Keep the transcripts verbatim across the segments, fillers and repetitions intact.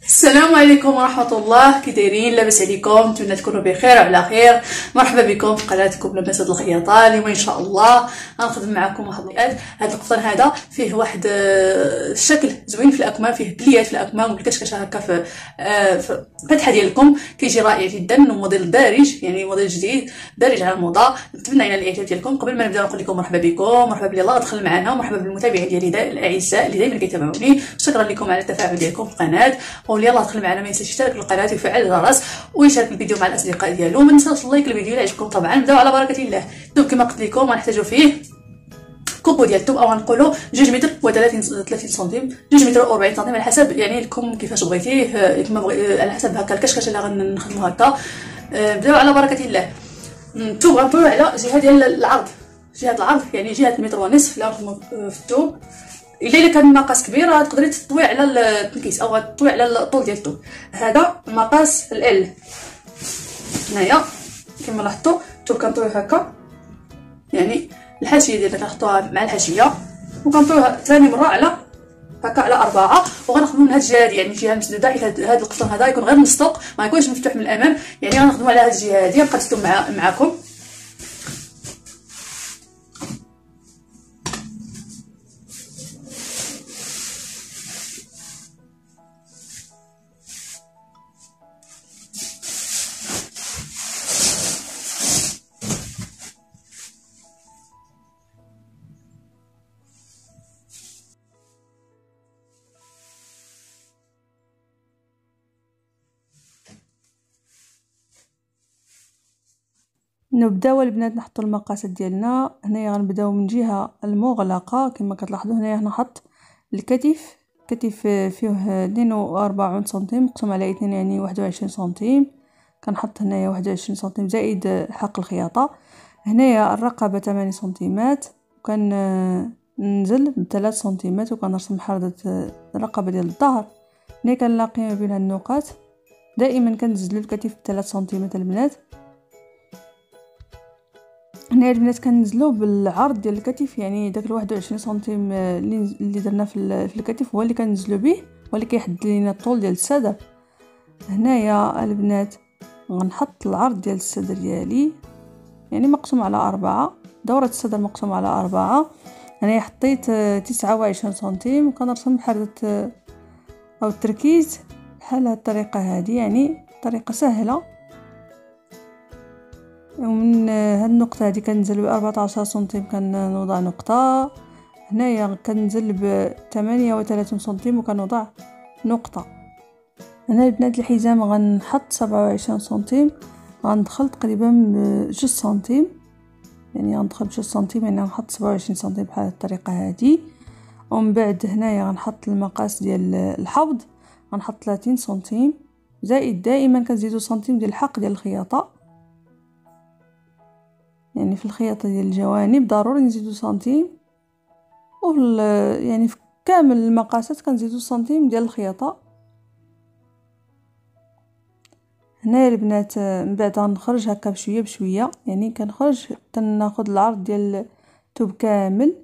السلام عليكم ورحمة الله. كي دايرين؟ لاباس عليكم؟ نتمنى تكونوا بخير وعلى خير. مرحبا بكم في قناتكم لباس الخياطة. اليوم ان شاء الله غنخدم معكم واحد الوقت. هذا القفطان هذا فيه واحد الشكل زوين في الاكمام، فيه بليات في الاكمام والكشكشه هكا في الفتحه ديالكم، كيجي رائع جدا وموديل دارج، يعني موديل جديد دارج على الموضه. نتمنى على الاعجاب ديالكم. قبل ما نبدا نقول لكم مرحبا بكم، مرحبا بلي الله دخل معنا، مرحبا بالمتابعين ديالي الاعزاء اللي دائما كيتابعوني. شكرا لكم على التفاعل ديالكم في القناه، واللي يلاه دخل معنا ما ينساش يشترك في القناه ويفعل الجرس ويشارك الفيديو مع الاصدقاء ديالو. ما ننساوش اللايك الفيديو اللي عجبكم. طبعا نبداو على بركه الله. الثوب كما قلت لكم غنحتاجوا فيه كوبو ديال الثوب، او غنقولوا جوج متر وثلاثين ثلاثين سنتيم، جوج متر وأربعين سنتيم، على حسب يعني لكم كيفاش بغيتيه، كما بغي على حسب هكا الكشكشه اللي غنخدموا هكا. نبداو على بركه الله. الثوب غنطويو على جهه ديال العرض، جهه العرض يعني جهه المتر ونصف اللي غنخدموا في الثوب. الا الا كان المقاس كبير تقدري تطوي على التنكيس او تطوي على الطول ديال الثوب. هذا المقاس ال هنايا كما لاحظتوا الثوب كنطويه هكا، يعني الحاشيه ديالنا كنحطوها مع الحاشيه وكنطويها ثاني مره على هكا على أربعة، وغنخدموا من هاد الجهه هادي، يعني الجهه المسدوده، حيت هاد القفطان هذا يكون غير مسطوق ما يكونش مفتوح من الامام، يعني غنخدموا على هاد الجهه هادي. نقدتو مع معكم نبداو البنات نحطوا المقاسات ديالنا. هنايا غنبداو من جهه المغلقه كما كتلاحظوا. هنايا نحط الكتف، كتف فيه اثنين وأربعين سنتيم مقسوم على اثنين يعني واحد وعشرين سنتيم. كنحط هنايا واحد وعشرين سنتيم زائد حق الخياطه. هنايا الرقبه ثمانية سنتيمات، وكان ننزل بثلاث سنتيمات وكنرسم حرده الرقبه ديال الظهر. هنا كنلاقي ما بين النقاط. دائما كنزلوا الكتف بثلاث سنتيمات البنات. هنا البنات كننزلو بالعرض ديال الكتف، يعني داك الواحد وعشرين سنتيم اللي درنا في في الكتف هو اللي كننزلو به، هو اللي كيحدد لينا الطول ديال الصدر. هنايا البنات غنحط العرض ديال الصدر ديالي يعني مقسوم على أربعة، دورة الصدر مقسوم على أربعة. هنايا حطيت تسعة وعشرين سنتيم وكنرسم حردة او التركيز بحال هاد الطريقه هذه، يعني طريقه سهله. ومن هاد النقطه هذه كننزل ب أربعة عشر سنتيم كنوضع نقطه. هنايا كننزل ب ثمانية وثلاثين سنتيم وكنوضع نقطه. هنا البنات الحزام غنحط سبعة وعشرين سنتيم، غندخل تقريبا بجوج سنتيم، يعني غندخل بجوج سنتيم، يعني غنحط سبعة وعشرين سنتيم بحال الطريقه هذه. ومن بعد هنايا غنحط المقاس ديال الحوض، غنحط ثلاثين سنتيم زائد دائما كنزيدو سنتيم ديال الحق ديال الخياطه، يعني في الخياطه ديال الجوانب ضروري نزيدو سنتيم، و يعني في كامل المقاسات كنزيدو سنتيم ديال الخياطه. هنا البنات من بعد غنخرج هكا بشويه بشويه، يعني كنخرج تناخذ العرض ديال الثوب كامل،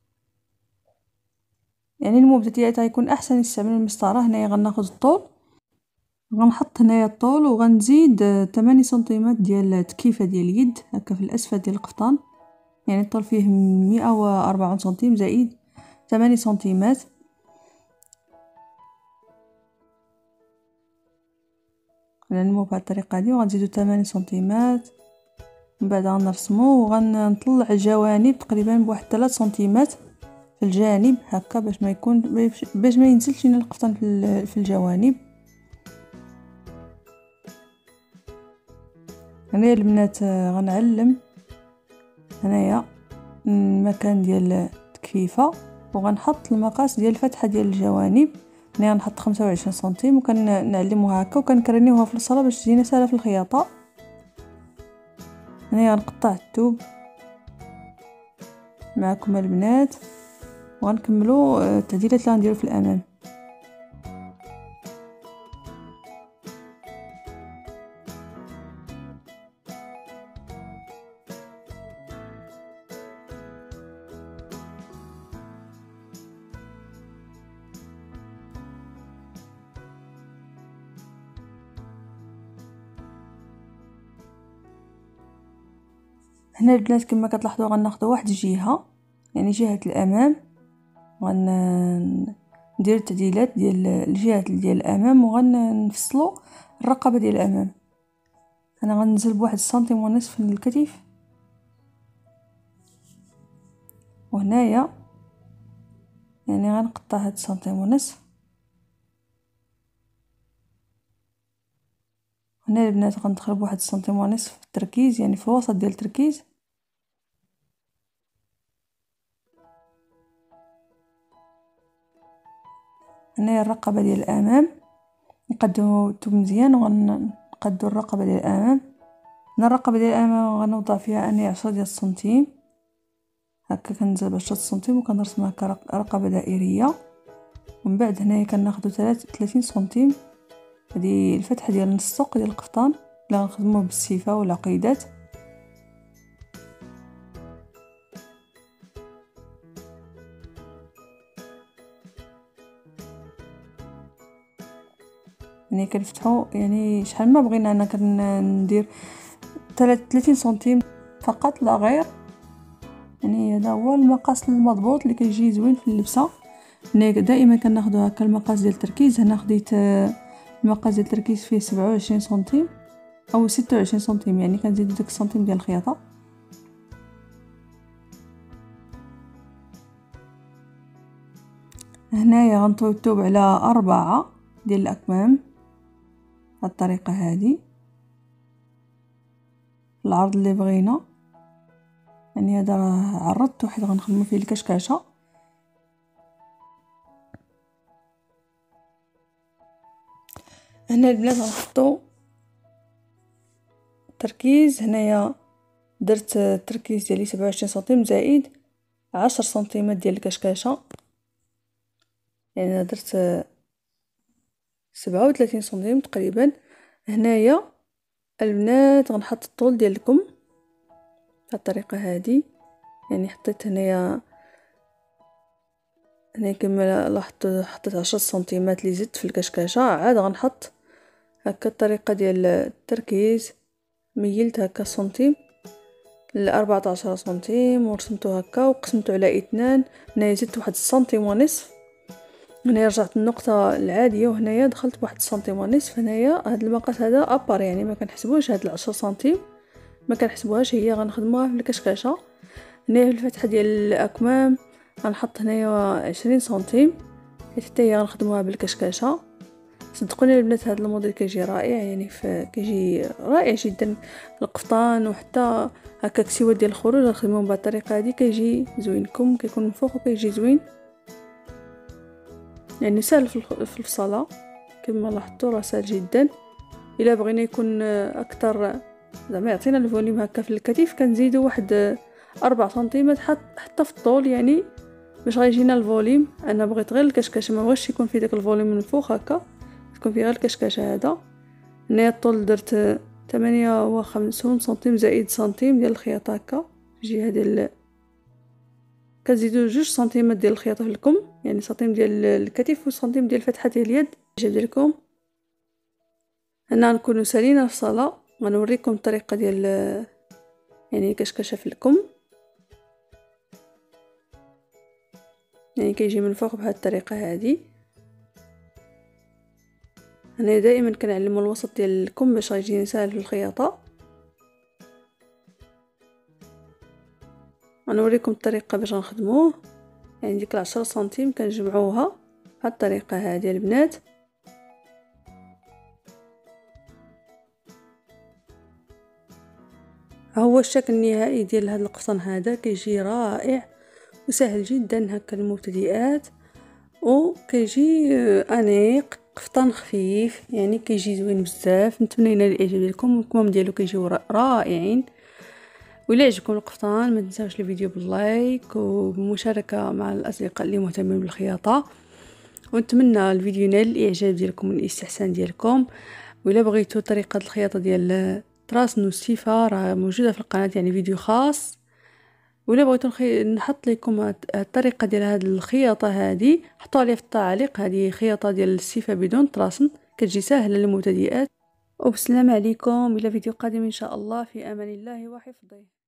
يعني المبتدئات غيكون احسن يستعملوا المسطره. هنايا غناخذ الطول، غنحط هنايا الطول وغنزيد ثمانية سنتيمات ديال التكيفه ديال اليد هكا في الاسفل ديال القفطان، يعني الطول فيه مئة وأربعين سنتيم زائد ثمانية سنتيمات. غنعلمو بهذه الطريقه هذه وغنزيدو ثمانية سنتيمات. من بعد غنرسمو وغنطلع الجوانب تقريبا بواحد ثلاثة سنتيمات في الجانب هكا، باش ما يكون باش ما ينزلش لينا القفطان في في الجوانب. هنايا البنات غنعلم هنايا المكان ديال التكفيفه، وغنحط المقاس ديال الفتحه ديال الجوانب. هنا غنحط خمسة وعشرين سنتيم وكنعلموها هكا وكنكرنيوها في الصاله باش تجينا سهله في الخياطه. هنا غنقطع الثوب معكم البنات وغنكملوا التعديلات اللي غنديرو في الامام. هنا البنات كما كتلاحظوا غناخذوا واحد الجهه، يعني جهه الامام، غندير التعديلات ديال الجهه ديال الامام وغنفصلوا الرقبه ديال الامام. انا غنزل بواحد السنتيم ونصف من الكتف، وهنايا يعني غنقطع هاد السنتيم ونصف. هنا البنات غندخل بواحد السنتيم ونصف في التركيز، يعني في الوسط ديال التركيز. هنايا الرقبه ديال الامام نقدو الثوب مزيان وغنقدو الرقبه ديال الامام. هنا الرقبه ديال الامام غنوضع فيها اني عشرة ديال السنتيم، هكا كنزل بعشرة سنتيم وكنرسم هكا رقبه دائريه. ومن بعد هنايا كناخذوا ثلاثين سنتيم، هذه الفتحه ديال نص السوق ديال القفطان اللي غنخدموه بالسيفه ولا قيدات. يعني كنفتحوا يعني شحال ما بغينا. انا كندير ثلاثين سنتيم فقط لا غير، يعني هذا هو المقاس المضبوط اللي كيجي زوين في اللبسه. هنا دائما كناخذوا هكا المقاس ديال التركيز. هنا خديت المقاس ديال التركيز فيه سبعة وعشرين سنتيم او ستة وعشرين سنتيم، يعني كنزيد ديك السنتيم ديال الخياطه. هنايا غنطوي الثوب على أربعة ديال الأكمام بهذه الطريقه هذه، العرض اللي بغينا. يعني هذا راه عرضت واحد غنخدمو فيه الكشكاشه. هنا البنات غنحطو التركيز. هنايا درت التركيز ديالي سبعة وعشرين سنتيم زائد عشر سنتيمات ديال الكشكاشه، يعني انا درت سبعة وثلاثين سنتيم تقريبا. هنايا البنات غنحط الطول ديال الكم بهذه الطريقه هذه، يعني حطيت هنايا هنا كما لاحظت حطيت عشرة سنتيمات اللي زدت في الكشكاشه. عاد غنحط هكا الطريقه ديال التركيز، ميلت هكا سنتيم ل أربعة عشر سنتيم ورسمته هكا وقسمته على اثنان. هنا زدت واحد السنتيم ونصف، هنا رجعت النقطه العاديه وهنايا دخلت بواحد السنتيم ونصف. هنايا هذا المقاس هذا ابار، يعني ما كنحسبوش هاد العشرة سنتيم ما كنحسبوهاش، هي غنخدموها في الكشكاشه. هنا في الفتحه ديال الاكمام غنحط هنايا عشرين سنتيم حتى هي غنخدموها بالكشكاشه. صدقوني البنات هذا الموديل كيجي رائع، يعني كيجي رائع جدا القفطان، وحتى هكا كسيوات ديال الخروج غنخدموهم بهذه الطريقه هذه كيجي زوين. كم كيكون من فوق وكيجي زوين، يعني سهل في الفصاله كما لاحظتوا، راه سهل جدا. الا بغينا يكون اكثر زعما يعطينا الفوليوم هكا في الكتف كنزيدوا واحد أربعة سنتيمات حتى في الطول، يعني باش غيجينا الفوليوم. انا بغيت غير الكشكاشه، ما بغيتش يكون فيه داك الفوليوم من فوق هكا، تكون فيه غير الكشكاشه. هذا هنا الطول درت ثمانية وخمسين سنتيم زائد سنتيم ديال الخياطه هكا في الجهه ديال، كنزيدوا جوج سنتيمات ديال الخياطه في الكم، يعني سنتيم ديال الكتف وسنتيم ديال الفتحه ديال اليد. جاب لكم هنا نكونوا سالينا الفصاله، غنوريكم الطريقه ديال يعني كشكشه في الكم، يعني كيجي من فوق بهذه الطريقه هذه. انا دائما كنعلموا الوسط ديال الكم باش غيجيني ساهل في الخياطه. غنوريكم الطريقه باش غنخدموه، يعني ديك العشرة سنتيم كنجمعوها بهذه الطريقه هذه البنات. ها هو الشكل النهائي ديال هذا القفطان، هذا كيجي رائع وسهل جدا هكا للمبتدئات، وكيجي انيق قفطان خفيف، يعني كيجي زوين بزاف. نتمنى ينال الاعجاب ديالكم، الكمام ديالو كيجيو رائعين. وإلا عجبكم القفطان ما تنساوش الفيديو باللايك وبالمشاركه مع الاصدقاء اللي مهتمين بالخياطه، ونتمنى الفيديو ينال الاعجاب ديالكم والاستحسان ديالكم. وإلا بغيتوا طريقه الخياطه ديال طراس نوستيفا راه موجوده في القناه، يعني فيديو خاص. ولا بغيتو نخي... نحط لكم الطريقه ديال هذه الخياطه هذه، حطوا عليها في التعليق. هذه خياطه ديال السيفه بدون طراسن كتجي سهله للمبتدئات. وبسلام عليكم الى فيديو قادم ان شاء الله، في امان الله وحفظه.